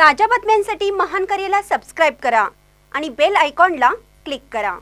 ताज्या बातम्यांसाठी महान करेला सबस्क्राइब करा आणि बेल आयकॉनला क्लिक करा।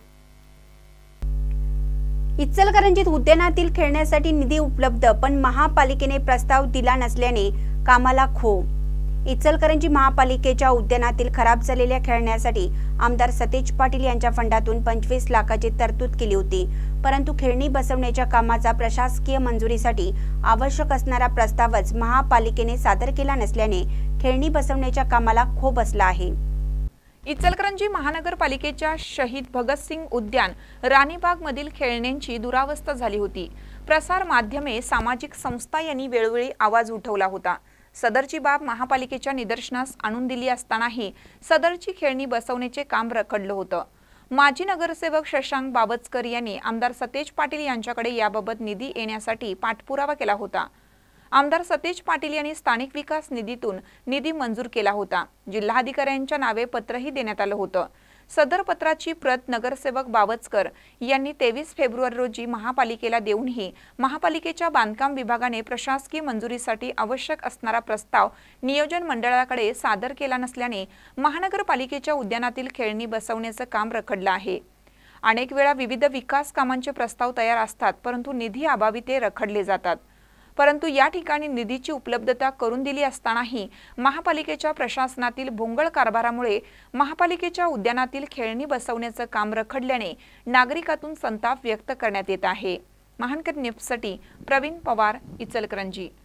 इचलकरंजीत उद्यानातील खेळण्यासाठी निधी उपलब्ध पण महापालिकेने प्रस्ताव दिला नसल्याने कामाला खो। इचलकरंजी महापालिकेच्या उद्यानातील खराब झालेल्या खेळण्यासाठी आमदार सतेज पाटील यांच्या फंडातून 25 लाखाची तरतूद केली होती, परंतु खेळणी बसवण्याच्या कामाचा प्रशासकीय मंजुरीसाठी आवश्यक असणारा प्रस्तावच महापालिकेने सादर केला नसल्याने खेळणी बसवण्याच्या कामाला खो बसला आहे। इचलकरंजी महानगरपालिकेच्या शहीद भगतसिंग उद्यान राणीबाग मधील खेळण्यांची दुरावस्था झाली होती। प्रसार माध्यमे, सामाजिक संस्था यांनी वेळोवेळी आवाज उठवला होता। सदरची बाब महापालिकेच्या निदर्शनास आणून दिली असतानाही सदरची खेळणी बसवण्याचे काम रखडलं होतं। माजी नगरसेवक शशांक बाबचकर यांनी आमदार सतेज पाटील यांच्याकडे याबाबत निधी येण्यासाठी पाठपुरावा केला होता। आमदार सतेज पाटील यांनी स्थानिक विकास निधीतून निधी मंजूर केला होता। जिल्हाधिकाऱ्यांच्या नावे पत्रही देण्यात आलं होतं। सदर पत्राची प्रत नगरसेवक बाबचकर यांनी 23 फेब्रुवारी रोजी महापालिकेला देऊनही महापालिकेच्या बांधकाम विभागाने प्रशासकीय मंजुरीसाठी आवश्यक असणारा प्रस्ताव नियोजन मंडळाकडे सादर केला नसल्याने महानगरपालिकेच्या उद्यानातील खेळणी बसवण्याचं काम रखडलं आहे। अनेक वेळा विविध विकास कामांचे प्रस्ताव तयार असतात, परंतु निधी अभावी ते रखडले जातात। परंतु या ठिकाणी निधीची उपलब्धता करून दिली असतानाही महापालिकेच्या प्रशासनातील भोंगळ कारभारामुळे महापालिकेच्या उद्यानातील खेळणी बसवण्याचं काम रखडल्याने नागरिकातून संताप व्यक्त करण्यात येत आहे। महानकर न्यूजसाठी प्रवीण पवार, इचलकरंजी।